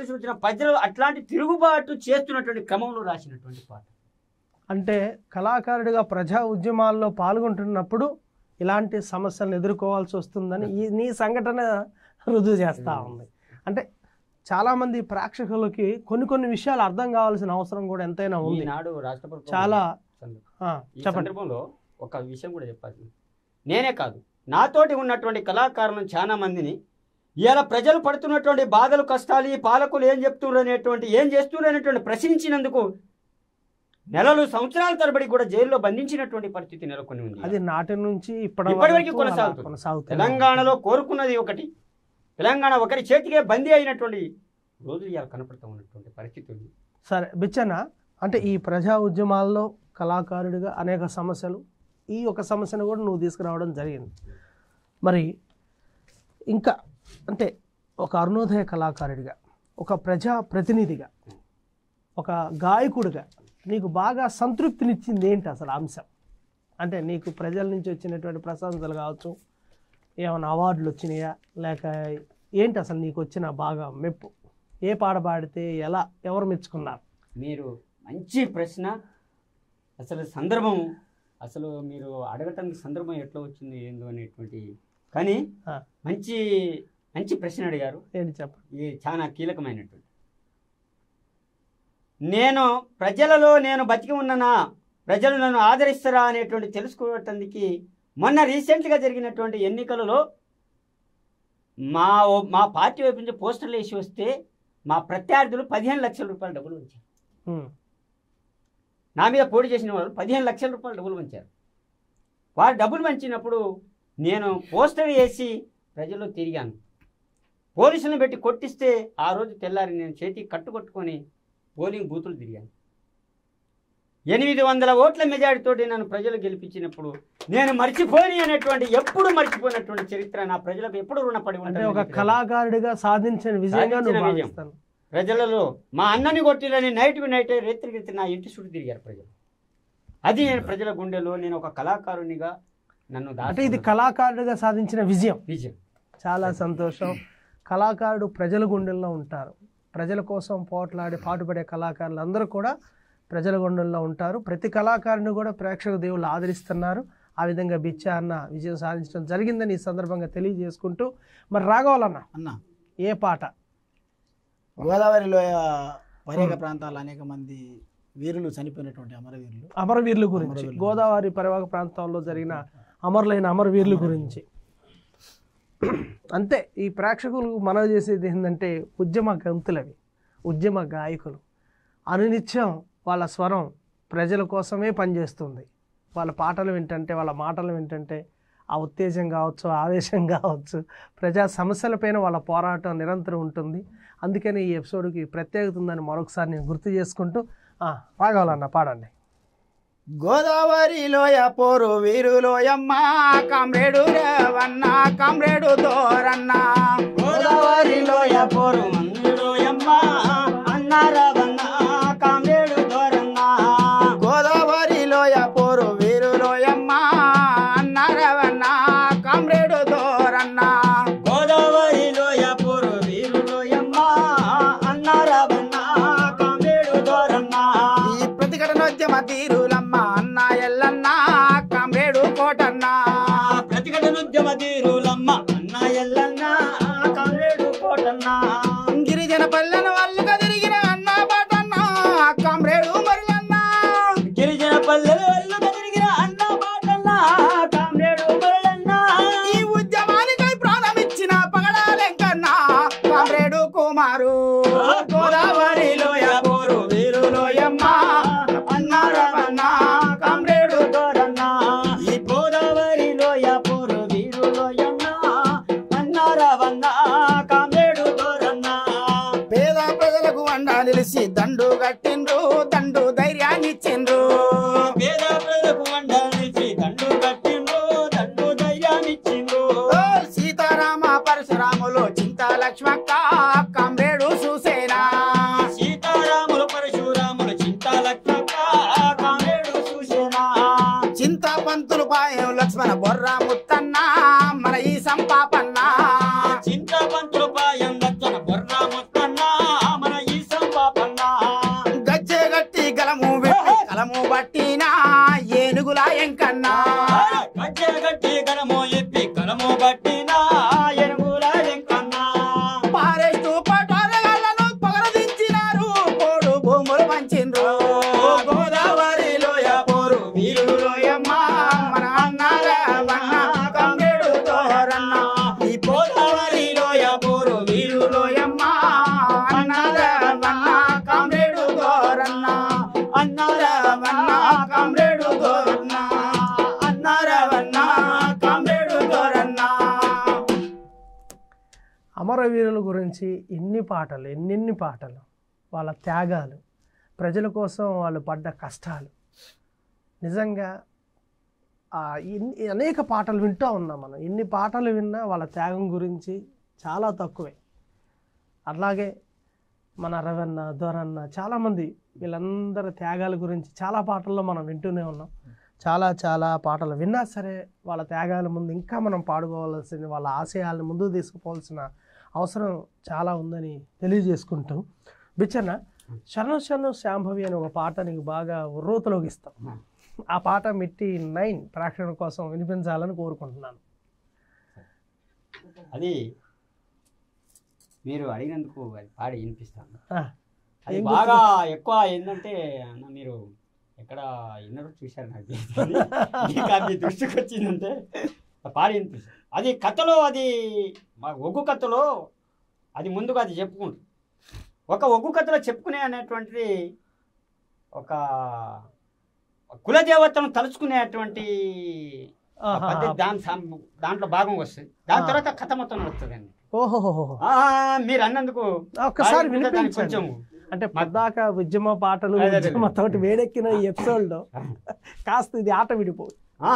S2: పోలీసులు వచ్చిన ప్రజలు అట్లాంటి తిరుగుబాటు చేస్తున్నటువంటి క్రమంలో రాసినటువంటి పాట.
S1: అంటే కళాకారుడిగా ప్రజా ఉద్యమాల్లో పాల్గొంటున్నప్పుడు ఇలాంటి సమస్యలను ఎదుర్కోవాల్సి వస్తుందని నీ సంఘటన రుజువు చేస్తూ ఉంది. అంటే చాలామంది ప్రేక్షకులకి కొన్ని విషయాలు అర్థం కావాల్సిన అవసరం కూడా ఎంతైనా ఉంది.
S2: ఈనాడు రాష్ట్ర ప్రభుత్వం
S1: చాలా
S2: ఈ సందర్భంలో ఒక విషయం కూడా చెప్పాలి. నేనే కాదు, నాతోటి ఉన్నటువంటి కళాకారులను చాలా మందిని ఇలా ప్రజలు పడుతున్నటువంటి బాధలు కష్టాలు ఈ పాలకులు ఏం చేస్తున్నారు అనేటువంటి ప్రశ్నించినందుకు నెలలు సంవత్సరాల తరబడి కూడా జైల్లో బంధించినటువంటి పరిస్థితి నెలకొని ఉంది.
S1: అది నాటి నుంచి
S2: ఇప్పటివరకు కొనసాగుతుంది. తెలంగాణలో కోరుకున్నది ఒకటి, తెలంగాణ ఒకరి చేతికే బందీ అయినటువంటి రోజులు ఇలా కనపడుతూ ఉన్నటువంటి పరిస్థితి ఉంది.
S1: సరే బిచ్చన్న, అంటే ఈ ప్రజా ఉద్యమాల్లో కళాకారుడిగా అనేక సమస్యలు, ఈ ఒక సమస్యను కూడా నువ్వు తీసుకురావడం జరిగింది. మరి ఇంకా అంటే ఒక అరుణోదయ కళాకారుడిగా, ఒక ప్రజా ప్రతినిధిగా, ఒక గాయకుడిగా నీకు బాగా సంతృప్తినిచ్చింది ఏంటి అసలు అంశం? అంటే నీకు ప్రజల నుంచి వచ్చినటువంటి ప్రశంసలు కావచ్చు, ఏమైనా అవార్డులు వచ్చినాయా, లేక ఏంటి అసలు నీకు వచ్చిన బాగా మెప్పు? ఏ పాట పాడితే ఎవరు మెచ్చుకున్నారు?
S2: మీరు మంచి ప్రశ్న. అసలు సందర్భం, అసలు మీరు అడగటానికి సందర్భం ఎట్లా వచ్చింది ఏందో అనేటువంటి, కానీ మంచి మంచి ప్రశ్న అడిగారు.
S1: ఏంటి చెప్పండి.
S2: ఇది చాలా కీలకమైనటువంటి. ప్రజలలో నేను బతికి ఉన్నానా, ప్రజలు నన్ను ఆదరిస్తారా అనేటువంటి తెలుసుకోవటానికి మొన్న రీసెంట్గా జరిగినటువంటి ఎన్నికలలో మా పార్టీ వైపు నుంచి పోస్టర్లు వేసి వస్తే మా ప్రత్యర్థులు 15 లక్షల రూపాయలు డబ్బులు ఉంచారు. నా మీద పోటీ చేసిన వాళ్ళు 15 లక్షల రూపాయలు డబ్బులు పంచారు. వారు డబ్బులు పంచినప్పుడు నేను పోస్టర్ వేసి ప్రజల్లో తిరిగాను. పోలీసులను పెట్టి కొట్టిస్తే ఆ రోజు తెల్లారి నేను చేతికి కట్టుకొట్టుకొని పోలింగ్ బూతులు తిరిగాను. 800 ఓట్ల మెజారిటీతోటి నన్ను ప్రజలు గెలిపించినప్పుడు నేను మర్చిపోయి అనేటువంటి, ఎప్పుడు మర్చిపోయినటువంటి చరిత్ర నా ప్రజలకు ఎప్పుడు రుణపడి
S1: ఉంటాను. ఒక కళాకారుడిగా సాధించిన విజయం
S2: ప్రజలలో మా అన్నని కొట్టిలని నైట్కి నైట్ రేత్రికి నా ఇంటి చుట్టూ తిరిగారు ప్రజలు. అది నేను ప్రజల గుండెలో నేను ఒక కళాకారునిగా నన్ను
S1: అంటే ఇది కళాకారుడిగా సాధించిన విజయం. చాలా సంతోషం. కళాకారుడు ప్రజల గుండెల్లో ఉంటారు. ప్రజల కోసం పాటుపడే కళాకారులు అందరూ కూడా ప్రజల గుండెల్లో ఉంటారు. ప్రతి కళాకారుని కూడా ప్రేక్షక దేవుళ్ళు ఆదరిస్తున్నారు. ఆ విధంగా బిచ్చ అన్న విజయం సాధించడం జరిగిందని ఈ సందర్భంగా తెలియజేసుకుంటూ, మరి రాఘవలన్న
S3: అన్న
S1: ఏ పాట?
S3: గోదావరి లోయ పరివాహక ప్రాంతాల్లో అనేక మంది వీరులు చనిపోయినటువంటి
S1: అమరవీరుల గురించి, గోదావరి పరివాహక ప్రాంతాల్లో జరిగిన అమరులైన అమరవీరుల గురించి. అంతే. ఈ ప్రేక్షకులకు మనవి చేసేది ఏంటంటే, ఉద్యమ గంతులవి, ఉద్యమ గాయకులు. అనునిత్యం వాళ్ళ స్వరం ప్రజల కోసమే పనిచేస్తుంది. వాళ్ళ పాటలు వింటుంటే, వాళ్ళ మాటలు వింటుంటే ఆ ఉత్తేజం కావచ్చు, ఆవేశం కావచ్చు, ప్రజా సమస్యలపైన వాళ్ళ పోరాటం నిరంతరం ఉంటుంది. అందుకని ఈ ఎపిసోడ్కి ప్రత్యేకత ఉందని మరొకసారి నేను గుర్తు చేసుకుంటూ, రాఘవలన్న పాడండి.
S3: గోదావరి లోయ పోరు వీరులోయమ్మ, కామ్రేడు రేవన్న కామ్రేడు దోరన్న.
S2: గోదావరి లోయ పోరు మందులోయమ్మ, అన్నారవన్న కామ్రేడు దోరన్న.
S3: గోదావరి లోయ పోరు వీరులోయమ్మ, అన్నారవన్న కామ్రేడు దోరన్న.
S2: గోదావరి లోయ పోరు వీరులోయమ్మ, అన్నారవన్న కామ్రేడు దోరన్న.
S3: ఈ ప్రతిఘటనోద్యమ తీరులమ్మ అన్న ఎల్లన్న కామ్రేడు కోటన్న.
S2: ప్రతిఘటనోద్యమ తీరులమ్మ అన్న ఎల్లన్న కామ్రేడు కోటన్న.
S3: గిరిజన పల్లెను వాళ్ళుగా తిరిగిన అన్న బాటన్న కామ్రేడు మరులన్న.
S2: గిరిజన పల్లెలు వాళ్ళుగా తిరిగిన అన్న బాటన్న కామ్రేడు మరులన్న.
S3: ఈ ఉద్యమానికై ప్రాణమిచ్చిన పగడాలెంకన్న కామ్రేడు కుమారు.
S2: గోదావరి లోయ పోరు వీరులోయమ్మ, అన్నారవన్న కామ్రేడు దోరన్న. ఈ గోదావరి లోయ పోరు వీరులోయమ్మ, అన్నారవన్న కామ్రేడు దోరన్న.
S3: పేద ప్రజలకు అండా నిలిచి దండు కట్టిండ్రు, దండు ధైర్యాన్నిచ్చిండ్రు.
S2: పేద ప్రజలకు అండా నిలిచి దండు కట్టిండ్రు, దండు ధైర్యాన్నిచ్చిండ్రు.
S3: సీతారామ పరశురాములు చింతా లక్ష్మక్క కామ్రేడు చూసేనా.
S2: సీతారాములు పరశురాములు చింతా లక్ష్మక్క కామ్రేడు చూసేనా.
S3: చింతా పంతులు పాయం లక్ష్మణ బొర్ర ముత్తన్న మన ఈ సంపాపన్న.
S2: చింతా పంతులు పాయం లక్ష్మణ బొర్ర ముత్తన్న
S3: లింకన్నా
S2: గడ్డ గట్టి కలము ఇప్పి కలము పట్టిన ఏనుగుల లింకన్నా
S3: పారేస్తూ పటారగాళ్ళను పగలదించినారు కోడు భూములు పంచిండ్రు గోదావరి లోయ పోరు వీరులు లోయమ్మ మన అన్నార వన్న కంగేడు తోరన్న ఈ గోదావరి లోయ పోరు వీరులు లోయమ్మ అన్నార వన్న కంగేడు తోరన్న అన్నార వన్న కంగేడు తోరన్న అన్నార వన్న కంగేడు తోరన్న.
S1: అమరవీరుల గురించి ఎన్ని పాటలు ఎన్నెన్ని పాటలు, వాళ్ళ త్యాగాలు, ప్రజల కోసం వాళ్ళు పడ్డ కష్టాలు. నిజంగా అనేక పాటలు వింటూ ఉన్నాం మనం. ఎన్ని పాటలు విన్నా వాళ్ళ త్యాగం గురించి చాలా తక్కువే. అలాగే మన రవన్న, దొరన్న, చాలామంది వీళ్ళందరి త్యాగాల గురించి చాలా పాటల్లో మనం వింటూనే ఉన్నాం. చాలా చాలా పాటలు విన్నా సరే వాళ్ళ త్యాగాల ముందు ఇంకా మనం పాడుకోవాల్సింది, వాళ్ళ ఆశయాలను ముందుకు తీసుకుపోవాల్సిన అవసరం చాలా ఉందని తెలియజేసుకుంటూ, బిచ్చన్న శరణు శరణు శాంభవి అని ఒక పాట నీకు బాగా ఉర్రూతలోగిస్తాం. ఆ పాట మిట్టి 9 ప్రేక్షకుల కోసం వినిపించాలని కోరుకుంటున్నాను.
S2: అది మీరు అడిగినందుకు అది పాడి వినిపిస్తాను. అది
S1: ఏం
S2: బాగా ఎక్కువ ఏంటంటే అన్న మీరు ఎక్కడ విన్నరో చూశారు, నాకు మీ దృష్టికి వచ్చిందంటే పాడి వినిపిస్తాను. అది కథలో, అది మా ఒగ్గు కథలో అది ముందుగా అది చెప్పుకుంటుంది. ఒక ఒగ్గు కథలో చెప్పుకునే అనేటువంటిది ఒక కులదేవతను తలుచుకునేటువంటి పద్ధతి దాంట్లో భాగం వస్తుంది. దాని తర్వాత కథ మొత్తం నడుస్తుందండి.
S1: ఓహోహో,
S2: మీరు అన్నందుకు
S1: ఒక్కసారి
S2: కొంచెం
S1: వినిపించండి. అంటే పద్దాక ఉద్యమ పాటలు ఉద్యమతోటి వేడెక్కిన ఈ ఎపిసోడ్లో కాస్త ఇది ఆట విడిపోదు.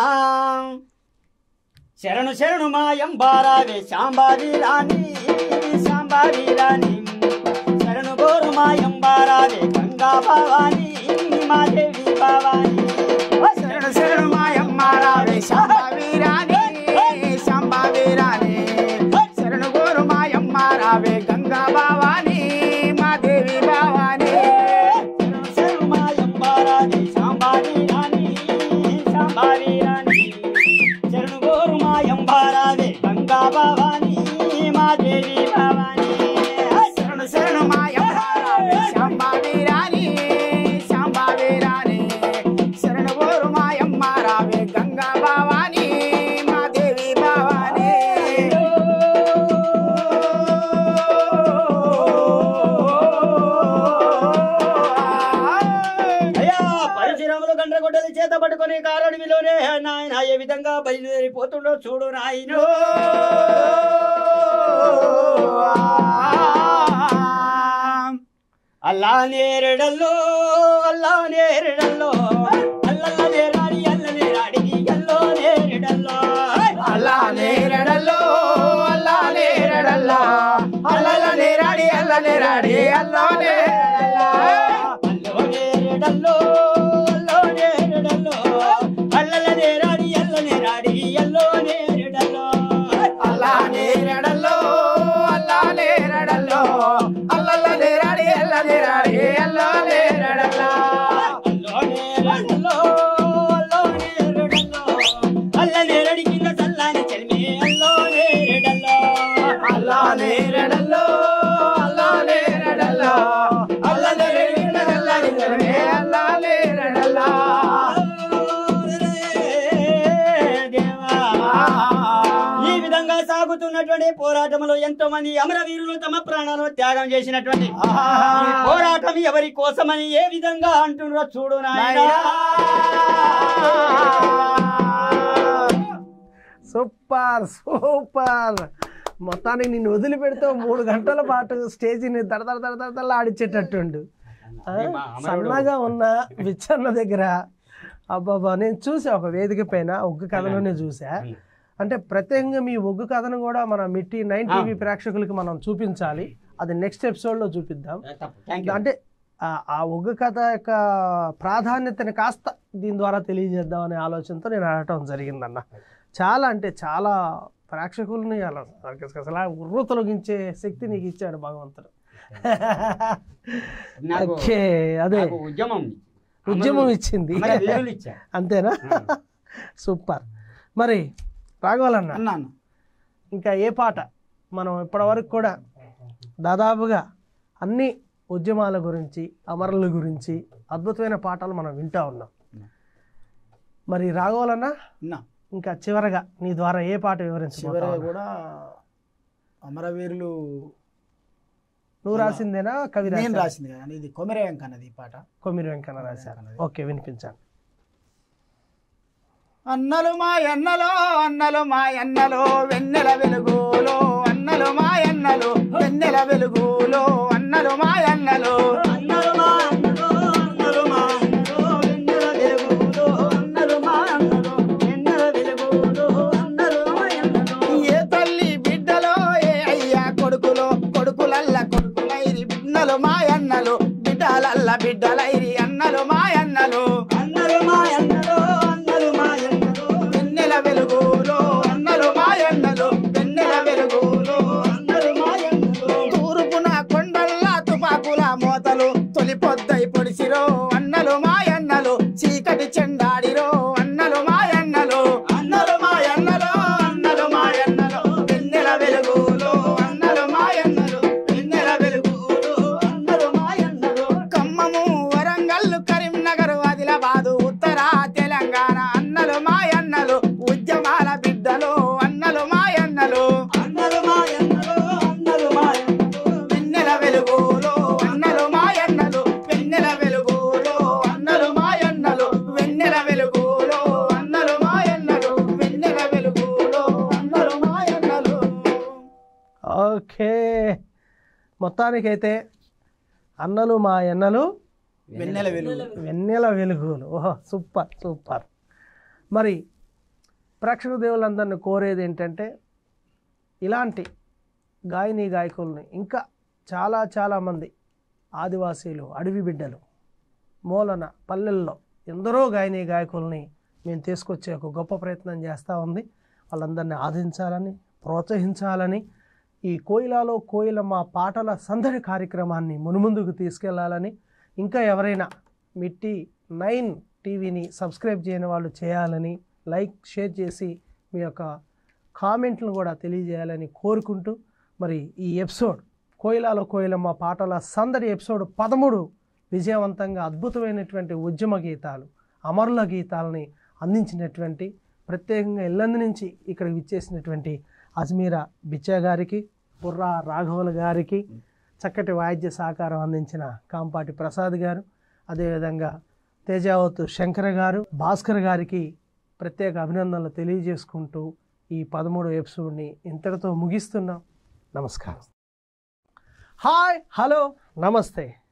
S2: శరణు శరణు మాయంబారావే శాంబావి రాణి శాంబావి రాణి శరణు గోరు మాయంబారావే గంగా భవాని మాదేవి భవాని
S3: శరణు శరణు మాయమ్మారావే శాంభవి రాణి శాంభవి రాణి శరణు గోరు మాయమ్మారావే గంగా భవాని మాదేవి భవాని
S2: శరణు మాయంబారావే శాంబావి రాణి శాంబావి రాణి శరణు గోరు మాయంబారావే గంగా భవాని మాదేవి భవాని
S3: శరణు శరణు మాయమ్మారావే శాంభవి రాణి శాంభవి రాణి శరణు గోరు మాయమ్మారావే గంగా భవాని మాదేవి భవాని
S2: అయ్యా పరిశ్రమలు గండ్రగొడ్డలి చేత పట్టుకొని కారణమిలోనే నాయన ఏ విధంగా బయలుదేరిపోతుండో చూడు నాయను. అల్లా నేరడల్లో అల్లా నేరడల్లో అల్లల్ల నేరాడి అల్ల నేరాడి అల్లో నేరడల్లో
S3: అల్లా నేరడల్లో అల్లా నేరడల్లో అల్లల నేరాడి అల్ల నేరాడి అల్లా నేరడల్లో
S2: అల్లో నేరడల్లో అల్లో నేరడల్లో అల్లల్ల నేరాడి అల్ల నేరాడి అల్లో నేరడల్లో
S3: అల్లా నేరడల్లో అల్లా నేరడల్లో అల్లల నేరాడి అల్ల నేరాడి అల్లా నేరడల్లో
S2: అల్లో నేరడల్లో అల్లో నేరడల్లో అల్ల నేరడి కింద చల్లాని చెల్మి అల్లో నేరడల్లో
S3: అల్లా నేరడల్లో అల్లా నేరడల్లో అల్ల నేరడి చల్లని చెల్మి అల్లా నేరడల్లో
S2: ఈ విధంగా సాగుతున్నటువంటి పోరాటంలో ఎంతో మంది అమరవీరులు తమ ప్రాణాలను త్యాగం చేసినటువంటి ఈ పోరాటం ఎవరి కోసమని ఏ విధంగా అంటున్నారో చూడు నాయనా.
S1: Super super. మొత్తానికి నిన్ను వదిలిపెడితే 3 గంటల పాటు స్టేజీని దడదడ ఆడిచ్చేటట్టుండు. సన్నగా ఉన్న బిచ్చన్న దగ్గర అబ్బాబా నేను చూసా, ఒక వేదిక పైన ఒగ్గు కథలోనే చూసా. అంటే ప్రత్యేకంగా మీ ఒగ్గు కథను కూడా మన మిట్టి 9 టీవీ ప్రేక్షకులకి మనం చూపించాలి. అది నెక్స్ట్ ఎపిసోడ్లో చూపిద్దాం. అంటే ఆ ఒగ్గు కథ యొక్క ప్రాధాన్యతని కాస్త దీని ద్వారా తెలియజేద్దాం అనే ఆలోచనతో నేను అడగటం జరిగిందన్న. చాలా అంటే చాలా ప్రేక్షకుల్ని అలా అసలు ఉర్రూతలొగించే శక్తి నీకు ఇచ్చాడు భగవంతుడు. ఓకే, అదే
S2: ఉద్యమం
S1: ఇచ్చింది
S2: అమరవీరులు ఇచ్చారు.
S1: అంతేనా? సూపర్. మరి రాఘవాలన్న
S3: అన్నాను.
S1: ఇంకా ఏ పాట మనం ఇప్పటివరకు కూడా దాదాపుగా అన్ని ఉద్యమాల గురించి అమరుల గురించి అద్భుతమైన పాటలు మనం వింటూ ఉన్నాం. మరి రాఘవాలన్న
S3: అన్నా
S1: ఇంకా చివరగా నీ ద్వారా ఏ పాట
S3: చివరిగా
S1: వివరించబోతావు?
S3: కూడా అమరవీరులు
S1: నువ్వు రాసిందేనా కవి
S3: నేను రాసింది కదా, ఇది కొమెర వెంకన్నది ఈ పాట.
S1: కొమ్మిరి వెంకన్న రాశారు. ఓకే, వినిపించాను.
S3: అన్నలు మా ఎన్నలో అన్నలు మా ఎన్నలో వెన్నెల వెలుగులో అన్నలు మా ఎన్నలు వెన్నెల వెలుగులో అన్నలు మా ఎన్నలు
S2: అన్నలు మా అన్నలు అన్నలు మా అన్నలు వెన్నెల వెలుగులో అన్నలు మా అన్నలు వెన్నెల వెలుగులో అన్నలు మా అన్నలు.
S3: ఏ తల్లి బిడ్డలో ఏ అయ్యా కొడుకులో కొడుకులల్ల కొడుకులైరి బిడ్డలు మా ఎన్నలు బిడ్డలల్ల బిడ్డలైరి అన్నలు మా ఎన్నలు
S2: అన్నలు మా అన్నలు అన్నలు మా అన్నలు
S3: వెన్నెల వెలుగులో అన్నలు మా ఎన్నలు వెన్నెల వెలుగులో
S2: అన్నలు మా అన్నలు.
S3: తూర్పున కొండల్లా తుపాకుల మోతలు తొలి పొద్దై పొడిసిరో అన్నలు మా ఎన్నలు చీకటి చెండాడిరో అన్నలు మా ఎన్నలు అన్నలు మా ఎన్నలు అన్నలు మా ఎన్నలు వెన్నెల వెలుగులో అన్నలు మా ఎన్నలు వెన్నెల వెలుగులో
S2: అన్నలు మా అన్నలు.
S3: ఖమ్మము వరంగల్ కరీంనగర్ ఆదిలాబాదు ఉత్తర తెలంగాణ అన్నలు మా ఎన్నలు ఉద్యమాల బిడ్డలు అన్నలు మా ఎన్నలు
S2: అన్నలు మా అన్నలు అన్నలు మా అన్నలు
S3: వెన్నెల వెలుగులో అన్నలు మా ఎన్నలు వెన్నెల వెలుగులో అన్నలు మా ఎన్నలు వెన్నెల వెలుగులో అన్నలు మా ఎన్నలు వెన్నెల వెలుగులో అన్నలు మా ఎన్నలు.
S1: ఓకే, మొత్తానికైతే అన్నలు మా ఎన్నలు
S3: వెన్నెల వెలుగు
S1: వెన్నెల వెలుగులు. ఓహో, సూపర్ సూపర్. మరి ప్రేక్షక దేవులందరినీ కోరేది ఏంటంటే ఇలాంటి గాయని గాయకుల్ని ఇంకా చాలా చాలామంది ఆదివాసీలు అడవి బిడ్డలు మూలన పల్లెల్లో ఎందరో గాయని గాయకుల్ని మేము తీసుకొచ్చే ఒక గొప్ప ప్రయత్నం చేస్తూ ఉంది. వాళ్ళందరినీ ఆదరించాలని ప్రోత్సహించాలని ఈ కోయిలాలో కోయిలమ్మ పాటల సందడి కార్యక్రమాన్ని మునుముందుకు తీసుకెళ్లాలని ఇంకా ఎవరైనా మిట్టి 9 టీవీని సబ్స్క్రైబ్ చేయని వాళ్ళు చేయాలని లైక్ షేర్ చేసి మీ యొక్క కామెంట్లను కూడా తెలియజేయాలని కోరుకుంటూ మరి ఈ ఎపిసోడ్ కోయిలాలో కోయిలమ్మ పాటల సందడి ఎపిసోడ్ 13 విజయవంతంగా అద్భుతమైనటువంటి ఉద్యమ గీతాలు అమరుల గీతాలని అందించినటువంటి ప్రత్యేకంగా ఇల్లందు నుంచి ఇక్కడికి విచ్చేసినటువంటి అజ్మీరా బిచ్చా గారికి బుర్రా రాఘవుల గారికి చక్కటి వాయిద్య సహకారం అందించిన కాంపాటి ప్రసాద్ గారు అదేవిధంగా తేజావతు శంకర్ గారు భాస్కర్ గారికి ప్రత్యేక అభినందనలు తెలియజేసుకుంటూ ఈ 13 ఎపిసోడ్ని ఇంతటితో ముగిస్తున్నాం. నమస్కారం. హాయ్, హలో, నమస్తే.